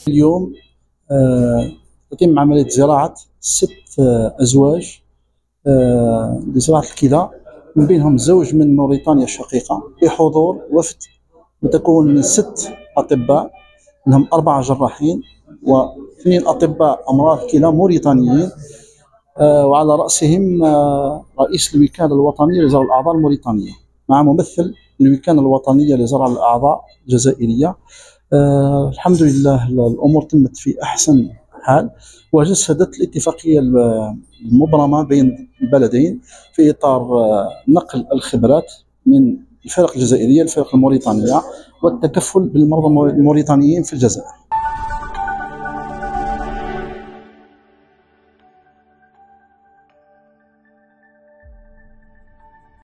اليوم تتم عملية زراعة 6 أزواج لزراعة الكلى، من بينهم زوج من موريتانيا الشقيقة بحضور وفد متكون من 6 أطباء، منهم 4 جراحين و2 أطباء أمراض كلى موريتانيين، وعلى رأسهم رئيس الوكالة الوطنية لزرع الأعضاء الموريتانية مع ممثل الوكالة الوطنية لزرع الأعضاء الجزائرية. الحمد لله الأمور تمت في أحسن حال، وجسدت الاتفاقية المبرمة بين البلدين في إطار نقل الخبرات من الفرق الجزائرية للفرق الموريتانية والتكفل بالمرضى الموريتانيين في الجزائر.